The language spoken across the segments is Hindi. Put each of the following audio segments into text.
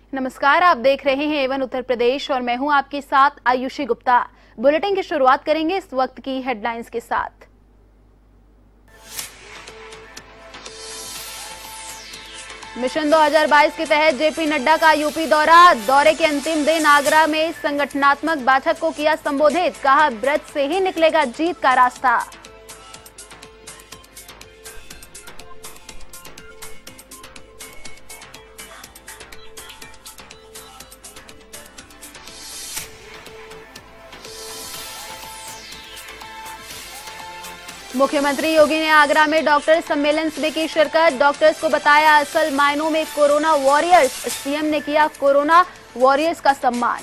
नमस्कार, आप देख रहे हैं एवन उत्तर प्रदेश और मैं हूं आपके साथ आयुषी गुप्ता। बुलेटिन की शुरुआत करेंगे इस वक्त की हेडलाइंस के साथ। मिशन 2022 के तहत जेपी नड्डा का यूपी दौरे के अंतिम दिन आगरा में संगठनात्मक बैठक को किया संबोधित। कहा, ब्रज से ही निकलेगा जीत का रास्ता। मुख्यमंत्री योगी ने आगरा में डॉक्टर सम्मेलन में की शिरकत। डॉक्टर्स को बताया असल मायनों में कोरोना वॉरियर्स। सीएम ने किया कोरोना वॉरियर्स का सम्मान।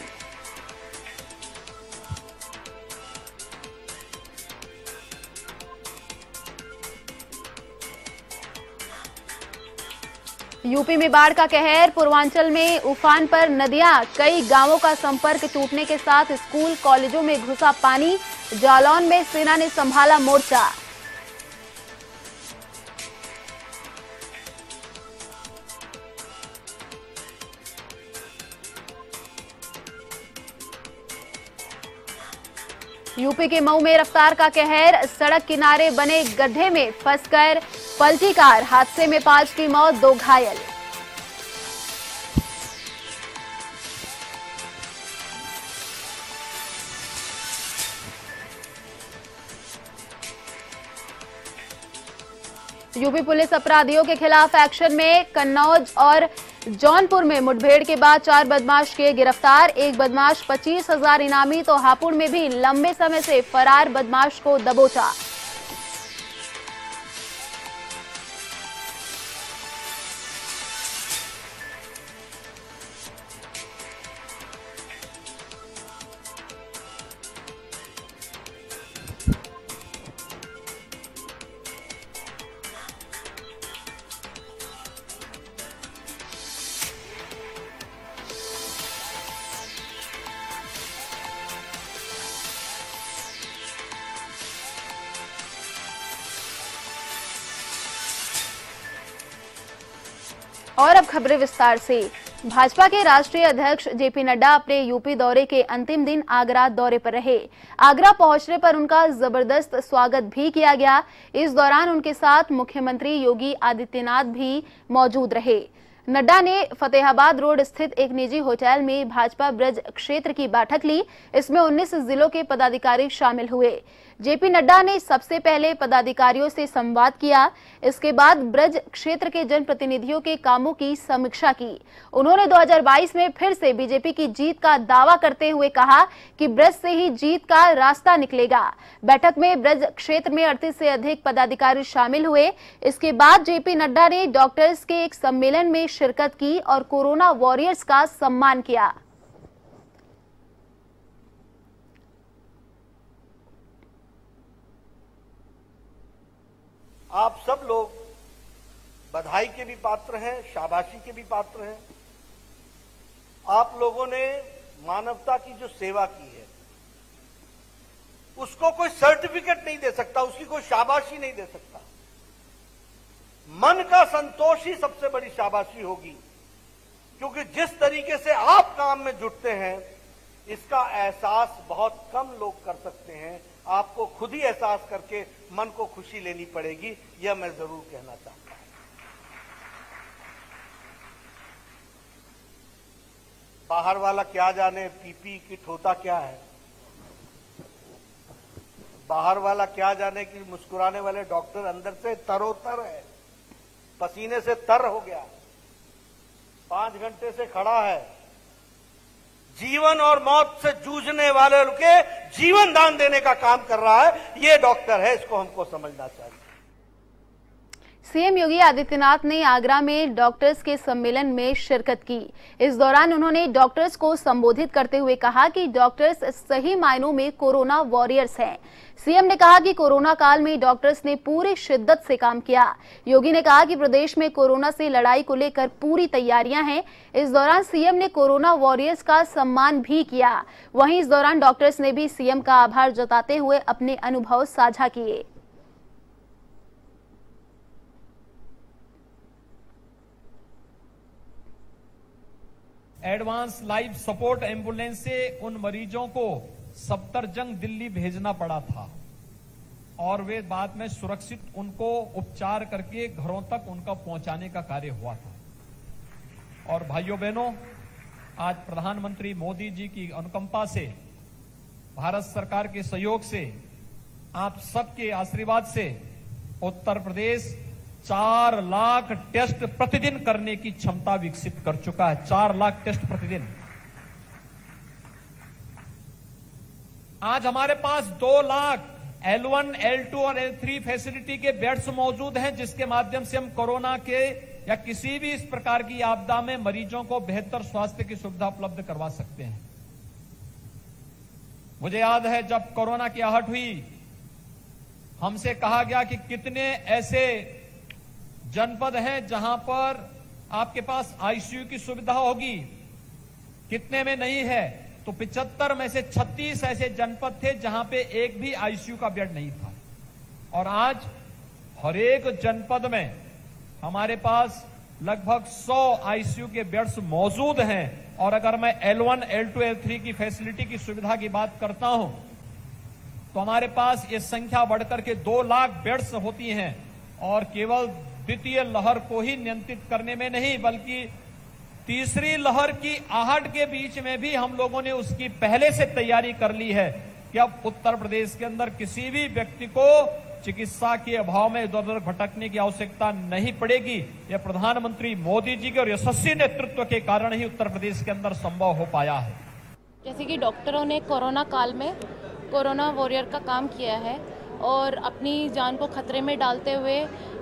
यूपी में बाढ़ का कहर। पूर्वांचल में उफान पर नदियां। कई गांवों का संपर्क टूटने के साथ स्कूल कॉलेजों में घुसा पानी। जालौन में सेना ने संभाला मोर्चा। यूपी के मऊ में रफ्तार का कहर। सड़क किनारे बने गड्ढे में फंसकर पलटी कार। हादसे में 5 की मौत, 2 घायल। यूपी पुलिस अपराधियों के खिलाफ एक्शन में। कन्नौज और जौनपुर में मुठभेड़ के बाद 4 बदमाश किए गिरफ्तार। एक बदमाश 25,000 इनामी तो हापुड़ में भी लंबे समय से फरार बदमाश को दबोचा। और अब खबरें विस्तार से। भाजपा के राष्ट्रीय अध्यक्ष जेपी नड्डा अपने यूपी दौरे के अंतिम दिन आगरा दौरे पर रहे। आगरा पहुंचने पर उनका जबरदस्त स्वागत भी किया गया। इस दौरान उनके साथ मुख्यमंत्री योगी आदित्यनाथ भी मौजूद रहे। नड्डा ने फतेहाबाद रोड स्थित एक निजी होटल में भाजपा ब्रज क्षेत्र की बैठक ली। इसमें 19 जिलों के पदाधिकारी शामिल हुए। जेपी नड्डा ने सबसे पहले पदाधिकारियों से संवाद किया। इसके बाद ब्रज क्षेत्र के जनप्रतिनिधियों के कामों की समीक्षा की। उन्होंने 2022 में फिर से बीजेपी की जीत का दावा करते हुए कहा कि ब्रज से ही जीत का रास्ता निकलेगा। बैठक में ब्रज क्षेत्र में 38 से अधिक पदाधिकारी शामिल हुए। इसके बाद जेपी नड्डा ने डॉक्टर्स के एक सम्मेलन में शिरकत की और कोरोना वॉरियर्स का सम्मान किया। आप सब लोग बधाई के भी पात्र हैं, शाबाशी के भी पात्र हैं। आप लोगों ने मानवता की जो सेवा की है उसको कोई सर्टिफिकेट नहीं दे सकता, उसकी कोई शाबाशी नहीं दे सकता। मन का संतोष ही सबसे बड़ी शाबाशी होगी, क्योंकि जिस तरीके से आप काम में जुटते हैं इसका एहसास बहुत कम लोग कर सकते हैं। आपको खुद ही एहसास करके मन को खुशी लेनी पड़ेगी, यह मैं जरूर कहना चाहता हूं। बाहर वाला क्या जाने पीपी किट होता क्या है, बाहर वाला क्या जाने कि मुस्कुराने वाले डॉक्टर अंदर से तरोतर है, पसीने से तर हो गया, 5 घंटे से खड़ा है। जीवन और मौत से जूझने वाले के जीवन दान देने का काम कर रहा है, ये डॉक्टर है, इसको हमको समझना चाहिए। सीएम योगी आदित्यनाथ ने आगरा में डॉक्टर्स के सम्मेलन में शिरकत की। इस दौरान उन्होंने डॉक्टर्स को संबोधित करते हुए कहा कि डॉक्टर्स सही मायनों में कोरोना वॉरियर्स हैं। सीएम ने कहा कि कोरोना काल में डॉक्टर्स ने पूरी शिद्दत से काम किया। योगी ने कहा कि प्रदेश में कोरोना से लड़ाई को लेकर पूरी तैयारियां हैं। इस दौरान सीएम ने कोरोना वॉरियर्स का सम्मान भी किया। वहीं इस दौरान डॉक्टर्स ने भी सीएम का आभार जताते हुए अपने अनुभव साझा किए। एडवांस लाइफ सपोर्ट एम्बुलेंस से उन मरीजों को सफदरजंग दिल्ली भेजना पड़ा था और वे बाद में सुरक्षित उनको उपचार करके घरों तक उनका पहुंचाने का कार्य हुआ था। और भाइयों बहनों, आज प्रधानमंत्री मोदी जी की अनुकंपा से, भारत सरकार के सहयोग से, आप सबके आशीर्वाद से उत्तर प्रदेश 4 लाख टेस्ट प्रतिदिन करने की क्षमता विकसित कर चुका है। 4 लाख टेस्ट प्रतिदिन। आज हमारे पास 2 लाख L1, L2 और L3 फैसिलिटी के बेड्स मौजूद हैं, जिसके माध्यम से हम कोरोना के या किसी भी इस प्रकार की आपदा में मरीजों को बेहतर स्वास्थ्य की सुविधा उपलब्ध करवा सकते हैं। मुझे याद है जब कोरोना की आहट हुई, हमसे कहा गया कि कितने ऐसे जनपद हैं जहां पर आपके पास आईसीयू की सुविधा होगी, कितने में नहीं है। तो 75 में से 36 ऐसे जनपद थे जहां पे एक भी आईसीयू का बेड नहीं था। और आज हर एक जनपद में हमारे पास लगभग 100 आईसीयू के बेड्स मौजूद हैं। और अगर मैं L1, L2, L3 की फैसिलिटी की सुविधा की बात करता हूं तो हमारे पास ये संख्या बढ़कर के 2 लाख बेड्स होती हैं। और केवल द्वितीय लहर को ही नियंत्रित करने में नहीं, बल्कि तीसरी लहर की आहट के बीच में भी हम लोगों ने उसकी पहले से तैयारी कर ली है कि अब उत्तर प्रदेश के अंदर किसी भी व्यक्ति को चिकित्सा के अभाव में इधर उधर भटकने की आवश्यकता नहीं पड़ेगी। यह प्रधानमंत्री मोदी जी के और यशस्वी नेतृत्व के कारण ही उत्तर प्रदेश के अंदर संभव हो पाया है। जैसे कि डॉक्टरों ने कोरोना काल में कोरोना वॉरियर का काम किया है और अपनी जान को खतरे में डालते हुए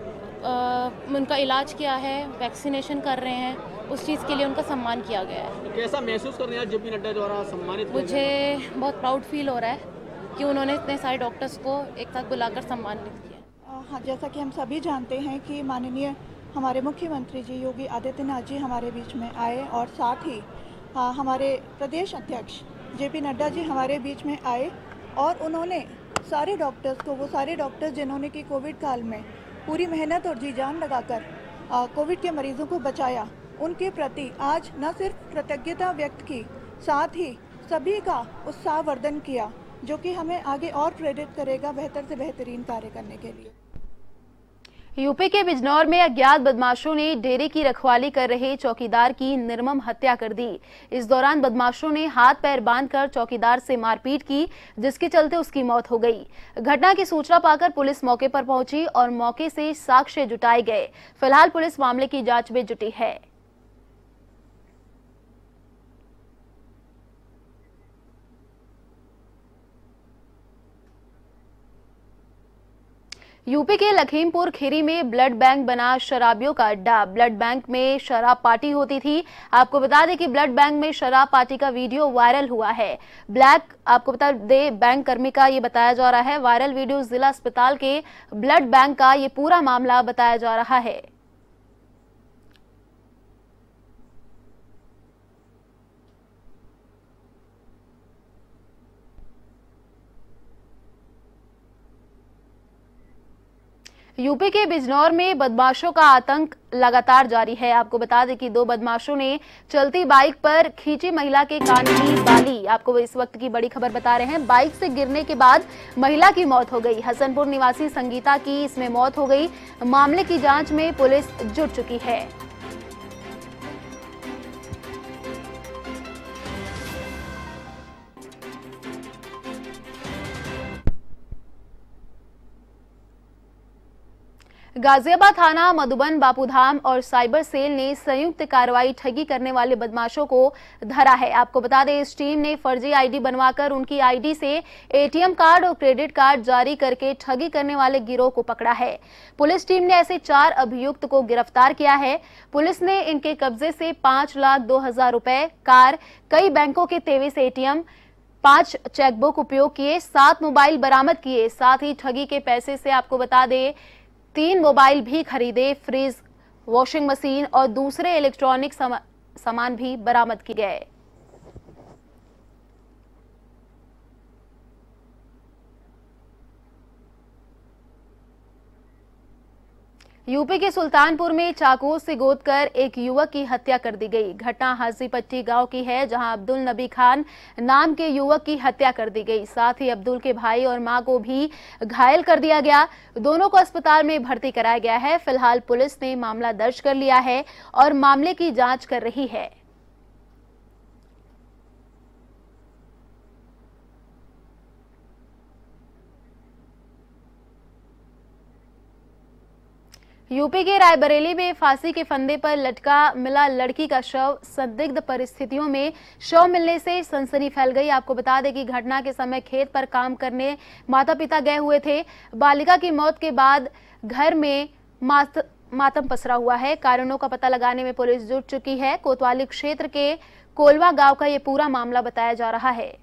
उनका इलाज किया है, वैक्सीनेशन कर रहे हैं, उस चीज़ के लिए उनका सम्मान किया गया है। तो कैसा महसूस कर रहे हैं जेपी नड्डा द्वारा सम्मानित? मुझे बहुत प्राउड फील हो रहा है कि उन्होंने इतने सारे डॉक्टर्स को एक साथ बुलाकर सम्मानित किया। हाँ, जैसा कि हम सभी जानते हैं कि माननीय हमारे मुख्यमंत्री जी योगी आदित्यनाथ जी हमारे बीच में आए और साथ ही हमारे प्रदेश अध्यक्ष जेपी नड्डा जी हमारे बीच में आए और उन्होंने सारे डॉक्टर्स को, वो सारे डॉक्टर्स जिन्होंने कि कोविड काल में पूरी मेहनत और जी जान लगाकर कोविड के मरीजों को बचाया, उनके प्रति आज न सिर्फ कृतज्ञता व्यक्त की, साथ ही सभी का उत्साहवर्धन किया, जो कि हमें आगे और प्रेरित करेगा बेहतर से बेहतरीन कार्य करने के लिए। यूपी के बिजनौर में अज्ञात बदमाशों ने डेरे की रखवाली कर रहे चौकीदार की निर्मम हत्या कर दी। इस दौरान बदमाशों ने हाथ पैर बांधकर चौकीदार से मारपीट की, जिसके चलते उसकी मौत हो गई। घटना की सूचना पाकर पुलिस मौके पर पहुंची और मौके से साक्ष्य जुटाए गए। फिलहाल पुलिस मामले की जांच में जुटी है। यूपी के लखीमपुर खीरी में ब्लड बैंक बना शराबियों का अड्डा। ब्लड बैंक में शराब पार्टी होती थी। आपको बता दें कि ब्लड बैंक में शराब पार्टी का वीडियो वायरल हुआ है। आपको बता दें, बैंक कर्मी का ये बताया जा रहा है। वायरल वीडियो जिला अस्पताल के ब्लड बैंक का ये पूरा मामला बताया जा रहा है। यूपी के बिजनौर में बदमाशों का आतंक लगातार जारी है। आपको बता दें कि 2 बदमाशों ने चलती बाइक पर खींची महिला के कान की बाली। आपको इस वक्त की बड़ी खबर बता रहे हैं। बाइक से गिरने के बाद महिला की मौत हो गई। हसनपुर निवासी संगीता की इसमें मौत हो गई। मामले की जांच में पुलिस जुट चुकी है। गाजियाबाद थाना, मधुबन, बापूधाम और साइबर सेल ने संयुक्त कार्रवाई ठगी करने वाले बदमाशों को धरा है। आपको बता दें, इस टीम ने फर्जी आईडी बनवाकर उनकी आईडी से एटीएम कार्ड और क्रेडिट कार्ड जारी करके ठगी करने वाले गिरोह को पकड़ा है। पुलिस टीम ने ऐसे 4 अभियुक्त को गिरफ्तार किया है। पुलिस ने इनके कब्जे से 5,02,000 रुपए, कार, कई बैंकों के 23 एटीएम, 5 चेकबुक उपयोग किए, 7 मोबाइल बरामद किए। साथ ही ठगी के पैसे से आपको बता दें 3 मोबाइल भी खरीदे, फ्रिज, वॉशिंग मशीन और दूसरे इलेक्ट्रॉनिक सामान भी बरामद किए गए। यूपी के सुल्तानपुर में चाकू से गोदकर एक युवक की हत्या कर दी गई। घटना हाजी पट्टी गांव की है, जहां अब्दुल नबी खान नाम के युवक की हत्या कर दी गई। साथ ही अब्दुल के भाई और मां को भी घायल कर दिया गया। दोनों को अस्पताल में भर्ती कराया गया है। फिलहाल पुलिस ने मामला दर्ज कर लिया है और मामले की जांच कर रही है। यूपी के रायबरेली में फांसी के फंदे पर लटका मिला लड़की का शव। संदिग्ध परिस्थितियों में शव मिलने से सनसनी फैल गई। आपको बता दें कि घटना के समय खेत पर काम करने माता पिता गए हुए थे। बालिका की मौत के बाद घर में मातम पसरा हुआ है। कारणों का पता लगाने में पुलिस जुट चुकी है। कोतवाली क्षेत्र के कोलवा गांव का ये पूरा मामला बताया जा रहा है।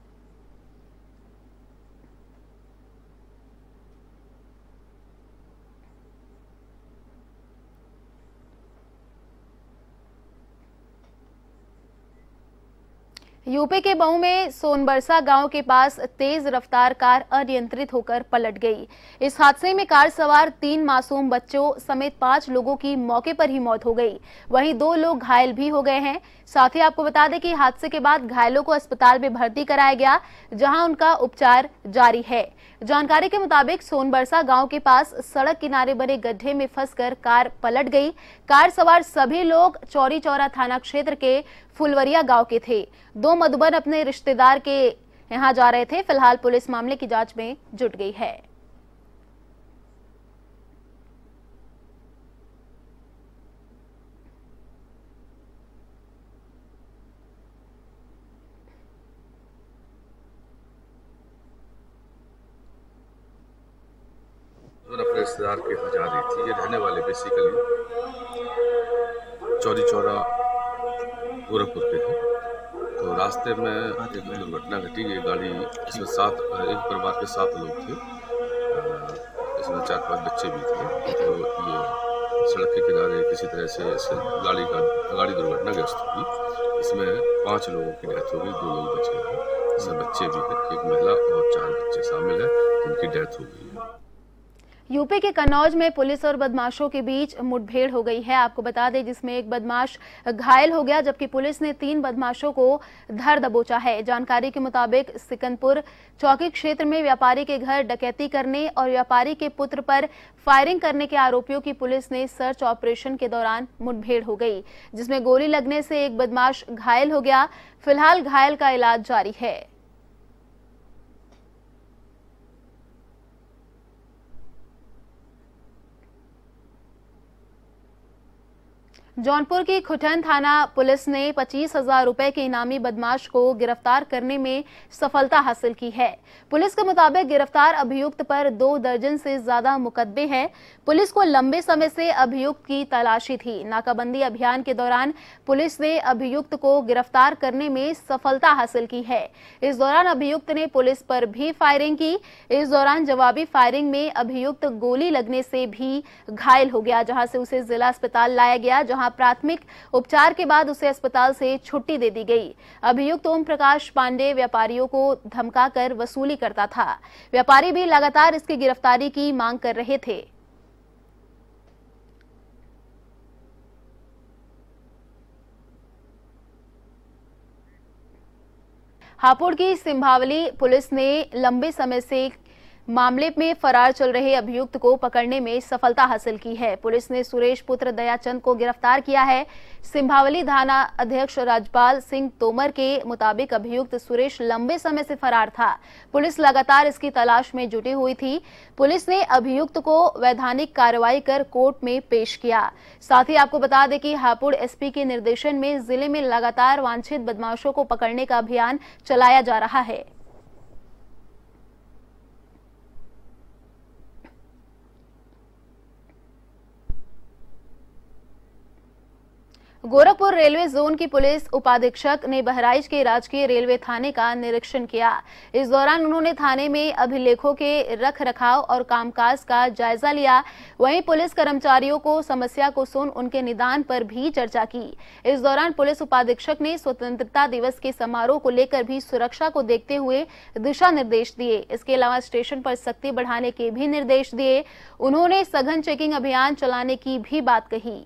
यूपी के मऊ में सोनबरसा गांव के पास तेज रफ्तार कार अनियंत्रित होकर पलट गई। इस हादसे में कार सवार 3 मासूम बच्चों समेत 5 लोगों की मौके पर ही मौत हो गई। वहीं 2 लोग घायल भी हो गए हैं। साथ ही आपको बता दें कि हादसे के बाद घायलों को अस्पताल में भर्ती कराया गया, जहां उनका उपचार जारी है। जानकारी के मुताबिक सोनबरसा गांव के पास सड़क किनारे बने गड्ढे में फंसकर कार पलट गई। कार सवार सभी लोग चौरी चौरा थाना क्षेत्र के फुलवरिया गांव के थे। 2 मधुबन अपने रिश्तेदार के यहां जा रहे थे। फिलहाल पुलिस मामले की जांच में जुट गई है। अपने रिश्तेदार के यहाँ जा रही थी। ये रहने वाले बेसिकली चौरी चौरा गोरखपुर के हैं। तो रास्ते में एक दुर्घटना घटी। ये गाड़ी, इसमें एक परिवार के 7 लोग थे। इसमें 4-5 बच्चे भी थे। तो ये सड़क के किनारे किसी तरह से गाड़ी दुर्घटनाग्रस्त हुई। इसमें 5 लोगों की डेथ हो गई, 2 लोग बच गए हैं। इसमें बच्चे भी हैं, एक महिला और 4 बच्चे शामिल हैं, जिनकी डेथ हो गई है। यूपी के कन्नौज में पुलिस और बदमाशों के बीच मुठभेड़ हो गई है। आपको बता दें, जिसमें एक बदमाश घायल हो गया, जबकि पुलिस ने 3 बदमाशों को धर दबोचा है। जानकारी के मुताबिक सिकंदपुर चौकी क्षेत्र में व्यापारी के घर डकैती करने और व्यापारी के पुत्र पर फायरिंग करने के आरोपियों की पुलिस ने सर्च ऑपरेशन के दौरान मुठभेड़ हो गई, जिसमें गोली लगने से एक बदमाश घायल हो गया। फिलहाल घायल का इलाज जारी है। जौनपुर की खुटन थाना पुलिस ने 25,000 रुपए के इनामी बदमाश को गिरफ्तार करने में सफलता हासिल की है। पुलिस के मुताबिक गिरफ्तार अभियुक्त पर 2 दर्जन से ज्यादा मुकदमे हैं। पुलिस को लंबे समय से अभियुक्त की तलाशी थी। नाकाबंदी अभियान के दौरान पुलिस ने अभियुक्त को गिरफ्तार करने में सफलता हासिल की है। इस दौरान अभियुक्त ने पुलिस पर भी फायरिंग की। इस दौरान जवाबी फायरिंग में अभियुक्त गोली लगने से भी घायल हो गया, जहां से उसे जिला अस्पताल लाया गया, जहां प्राथमिक उपचार के बाद उसे अस्पताल से छुट्टी दे दी गई। अभियुक्त ओम प्रकाश पांडे व्यापारियों को धमकाकर वसूली करता था। व्यापारी भी लगातार इसकी गिरफ्तारी की मांग कर रहे थे। हापुड़ की सिंभावली पुलिस ने लंबे समय से मामले में फरार चल रहे अभियुक्त को पकड़ने में सफलता हासिल की है। पुलिस ने सुरेश पुत्र दयाचंद को गिरफ्तार किया है। सिंभावली थाना अध्यक्ष राजपाल सिंह तोमर के मुताबिक अभियुक्त सुरेश लंबे समय से फरार था। पुलिस लगातार इसकी तलाश में जुटी हुई थी। पुलिस ने अभियुक्त को वैधानिक कार्रवाई कर कोर्ट में पेश किया। साथ ही आपको बता दें कि हापुड़ एसपी के निर्देशन में जिले में लगातार वांछित बदमाशों को पकड़ने का अभियान चलाया जा रहा है। गोरखपुर रेलवे जोन की पुलिस उपाधीक्षक ने बहराइच के राजकीय रेलवे थाने का निरीक्षण किया। इस दौरान उन्होंने थाने में अभिलेखों के रख रखाव और कामकाज का जायजा लिया। वहीं पुलिस कर्मचारियों को समस्या को सुन उनके निदान पर भी चर्चा की। इस दौरान पुलिस उपाधीक्षक ने स्वतंत्रता दिवस के समारोह को लेकर भी सुरक्षा को देखते हुए दिशा निर्देश दिए। इसके अलावा स्टेशन पर सख्ती बढ़ाने के भी निर्देश दिए। उन्होंने सघन चेकिंग अभियान चलाने की भी बात कही।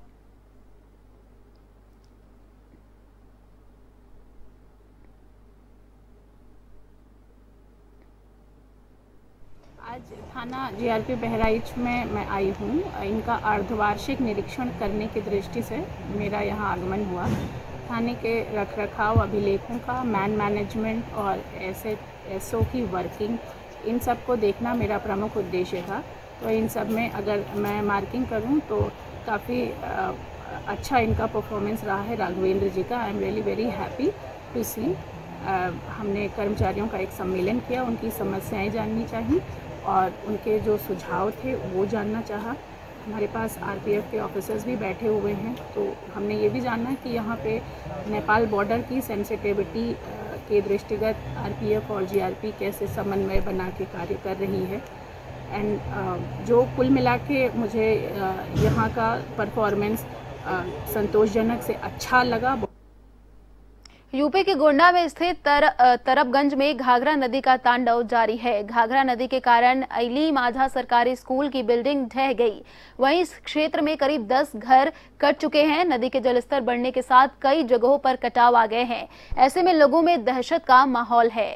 आज थाना जीआरपी बहराइच में मैं आई हूँ। इनका अर्धवार्षिक निरीक्षण करने की दृष्टि से मेरा यहाँ आगमन हुआ। थाने के रखरखाव, अभिलेखों का मैनेजमेंट और एसओ की वर्किंग, इन सब को देखना मेरा प्रमुख उद्देश्य था। तो इन सब में अगर मैं मार्किंग करूँ तो काफ़ी अच्छा इनका परफॉर्मेंस रहा है राघवेंद्र जी का। I am really very happy to see. हमने कर्मचारियों का एक सम्मेलन किया, उनकी समस्याएं जाननी चाहिए और उनके जो सुझाव थे वो जानना चाहा। हमारे पास आरपीएफ के ऑफिसर्स भी बैठे हुए हैं, तो हमने ये भी जानना कि यहाँ पे नेपाल बॉर्डर की सेंसिटिविटी के दृष्टिगत आरपीएफ और जीआरपी कैसे समन्वय बना के कार्य कर रही है। एंड जो कुल मिला के मुझे यहाँ का परफॉर्मेंस संतोषजनक से अच्छा लगा। यूपी के गोंडा में स्थित तरबगंज में घाघरा नदी का तांडव जारी है। घाघरा नदी के कारण अली माझा सरकारी स्कूल की बिल्डिंग ढह गई। वहीं इस क्षेत्र में करीब 10 घर कट चुके हैं। नदी के जलस्तर बढ़ने के साथ कई जगहों पर कटाव आ गए हैं। ऐसे में लोगों में दहशत का माहौल है।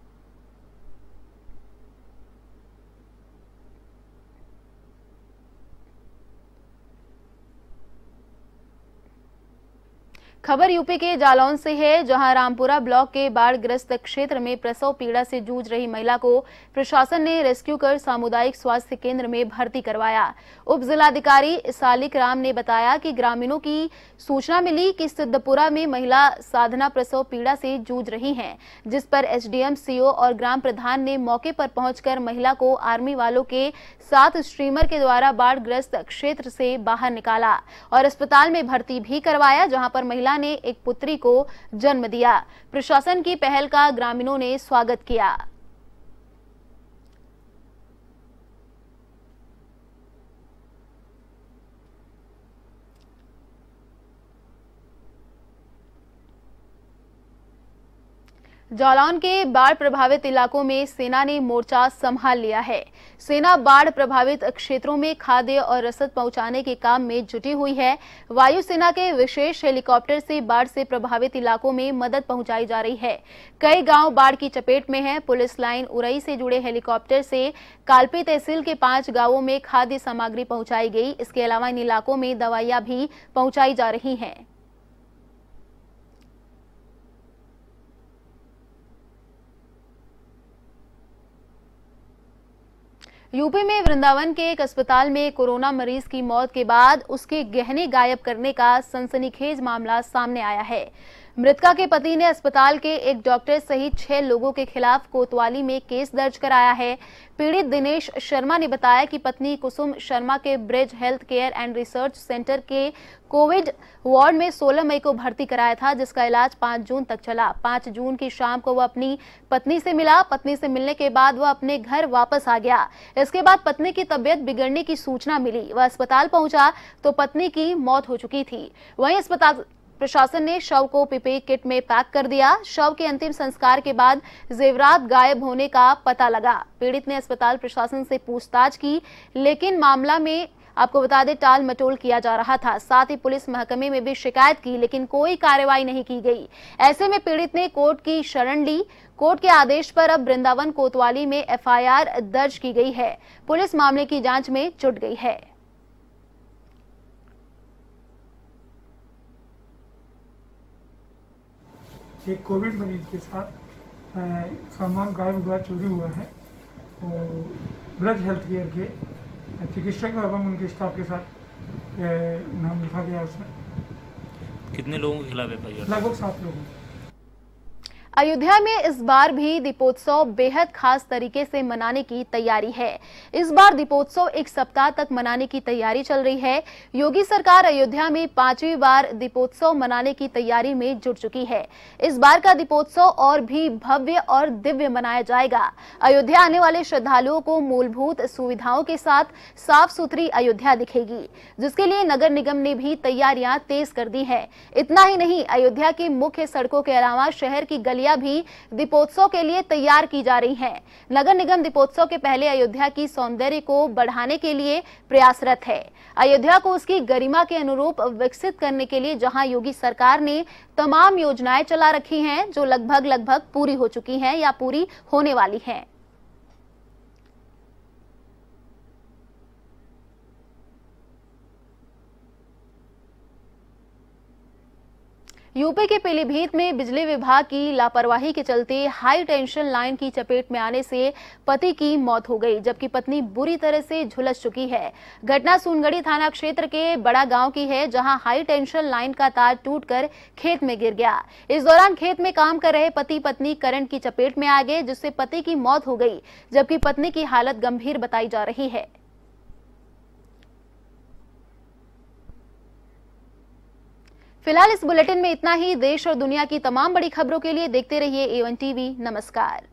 खबर यूपी के जालौन से है, जहां रामपुरा ब्लॉक के बाढ़ग्रस्त क्षेत्र में प्रसव पीड़ा से जूझ रही महिला को प्रशासन ने रेस्क्यू कर सामुदायिक स्वास्थ्य केंद्र में भर्ती करवाया। उप जिलाधिकारी सालिक राम ने बताया कि ग्रामीणों की सूचना मिली कि सिद्धपुरा में महिला साधना प्रसव पीड़ा से जूझ रही हैं, जिस पर एसडीएम, सीओ और ग्राम प्रधान ने मौके पर पहुंचकर महिला को आर्मी वालों के साथ स्ट्रीमर के द्वारा बाढ़ग्रस्त क्षेत्र से बाहर निकाला और अस्पताल में भर्ती भी करवाया, जहां पर महिला ने एक पुत्री को जन्म दिया। प्रशासन की पहल का ग्रामीणों ने स्वागत किया। जालौन के बाढ़ प्रभावित इलाकों में सेना ने मोर्चा संभाल लिया है। सेना बाढ़ प्रभावित क्षेत्रों में खाद्य और रसद पहुंचाने के काम में जुटी हुई है। वायुसेना के विशेष हेलीकॉप्टर से बाढ़ से प्रभावित इलाकों में मदद पहुंचाई जा रही है। कई गांव बाढ़ की चपेट में हैं। पुलिस लाइन उरई से जुड़े हेलीकॉप्टर से कालपी तहसील के 5 गांवों में खाद्य सामग्री पहुंचाई गई। इसके अलावा इन इलाकों में दवाइयां भी पहुंचाई जा रही हैं। यूपी में वृंदावन के एक अस्पताल में कोरोना मरीज की मौत के बाद उसके गहने गायब करने का सनसनीखेज मामला सामने आया है। मृतका के पति ने अस्पताल के एक डॉक्टर सहित 6 लोगों के खिलाफ कोतवाली में केस दर्ज कराया है। पीड़ित दिनेश शर्मा ने बताया कि पत्नी कुसुम शर्मा के bridge health care and research centre के कोविड वार्ड में 16 मई को भर्ती कराया था, जिसका इलाज 5 जून तक चला। 5 जून की शाम को वह अपनी पत्नी से मिला। पत्नी से मिलने के बाद वह अपने घर वापस आ गया। इसके बाद पत्नी की तबीयत बिगड़ने की सूचना मिली। वह अस्पताल पहुंचा तो पत्नी की मौत हो चुकी थी। वहीं अस्पताल प्रशासन ने शव को पीपीई किट में पैक कर दिया। शव के अंतिम संस्कार के बाद जेवरात गायब होने का पता लगा। पीड़ित ने अस्पताल प्रशासन से पूछताछ की, लेकिन मामला में आपको बता दें टाल मटोल किया जा रहा था। साथ ही पुलिस महकमे में भी शिकायत की, लेकिन कोई कार्रवाई नहीं की गई। ऐसे में पीड़ित ने कोर्ट की शरण ली। कोर्ट के आदेश पर अब वृंदावन कोतवाली में एफआईआर दर्ज की गई है। पुलिस मामले की जांच में जुट गई है। एक कोविड मरीज के साथ सामान गायब हुआ, चोरी हुआ है। ब्रज हेल्थ केयर के चिकित्सक एवं उनके स्टाफ के साथ नाम लिखा गया। उसमें कितने लोगों के खिलाफ एफआईआर? लगभग 7 लोगों। अयोध्या में इस बार भी दीपोत्सव बेहद खास तरीके से मनाने की तैयारी है। इस बार दीपोत्सव एक सप्ताह तक मनाने की तैयारी चल रही है। योगी सरकार अयोध्या में 5वीं बार दीपोत्सव मनाने की तैयारी में जुट चुकी है। इस बार का दीपोत्सव और भी भव्य और दिव्य मनाया जाएगा। अयोध्या आने वाले श्रद्धालुओं को मूलभूत सुविधाओं के साथ साफ सुथरी अयोध्या दिखेगी, जिसके लिए नगर निगम ने भी तैयारियां तेज कर दी है। इतना ही नहीं, अयोध्या की मुख्य सड़कों के अलावा शहर की गलियां भी दीपोत्सव के लिए तैयार की जा रही हैं। नगर निगम दीपोत्सव के पहले अयोध्या की सौंदर्य को बढ़ाने के लिए प्रयासरत है। अयोध्या को उसकी गरिमा के अनुरूप विकसित करने के लिए जहां योगी सरकार ने तमाम योजनाएं चला रखी हैं, जो लगभग पूरी हो चुकी हैं या पूरी होने वाली हैं। यूपी के पीलीभीत में बिजली विभाग की लापरवाही के चलते हाई टेंशन लाइन की चपेट में आने से पति की मौत हो गई, जबकि पत्नी बुरी तरह से झुलस चुकी है। घटना सोनगढ़ी थाना क्षेत्र के बड़ा गांव की है, जहां हाई टेंशन लाइन का तार टूटकर खेत में गिर गया। इस दौरान खेत में काम कर रहे पति पत्नी करंट की चपेट में आ गए, जिससे पति की मौत हो गई, जबकि पत्नी की हालत गंभीर बताई जा रही है। फिलहाल इस बुलेटिन में इतना ही। देश और दुनिया की तमाम बड़ी खबरों के लिए देखते रहिए A1 TV। नमस्कार।